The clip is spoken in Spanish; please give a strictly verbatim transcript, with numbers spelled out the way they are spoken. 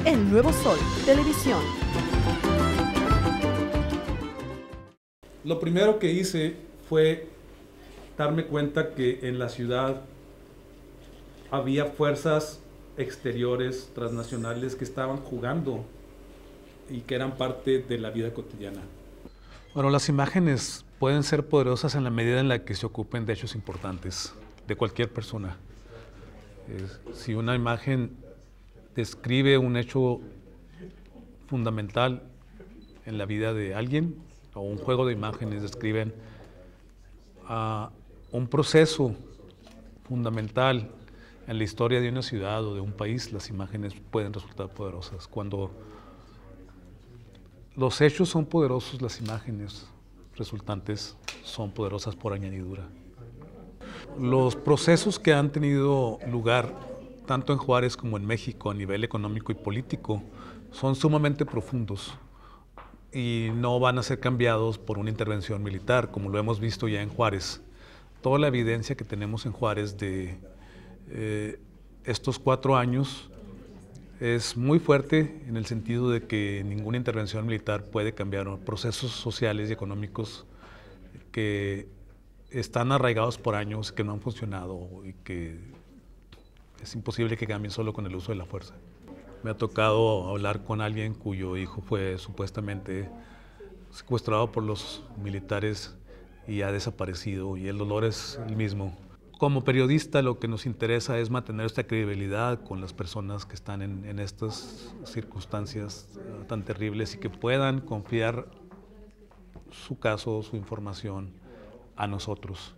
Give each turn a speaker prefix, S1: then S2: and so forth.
S1: El Nuevo Sol, Televisión.
S2: Lo primero que hice fue darme cuenta que en la ciudad había fuerzas exteriores, transnacionales, que estaban jugando y que eran parte de la vida cotidiana. Bueno, las imágenes pueden ser poderosas en la medida en la que se ocupen de hechos importantes de cualquier persona. Eh, si una imagen describe un hecho fundamental en la vida de alguien, o un juego de imágenes describen uh, un proceso fundamental en la historia de una ciudad o de un país, las imágenes pueden resultar poderosas. Cuando los hechos son poderosos, las imágenes resultantes son poderosas por añadidura. Los procesos que han tenido lugar tanto en Juárez como en México a nivel económico y político son sumamente profundos y no van a ser cambiados por una intervención militar, como lo hemos visto ya en Juárez. Toda la evidencia que tenemos en Juárez de eh, estos cuatro años es muy fuerte en el sentido de que ninguna intervención militar puede cambiar procesos sociales y económicos que están arraigados por años, que no han funcionado y que es imposible que cambien solo con el uso de la fuerza. Me ha tocado hablar con alguien cuyo hijo fue supuestamente secuestrado por los militares y ha desaparecido, y el dolor es el mismo. Como periodista, lo que nos interesa es mantener esta credibilidad con las personas que están en, en estas circunstancias uh, tan terribles y que puedan confiar su caso, su información a nosotros.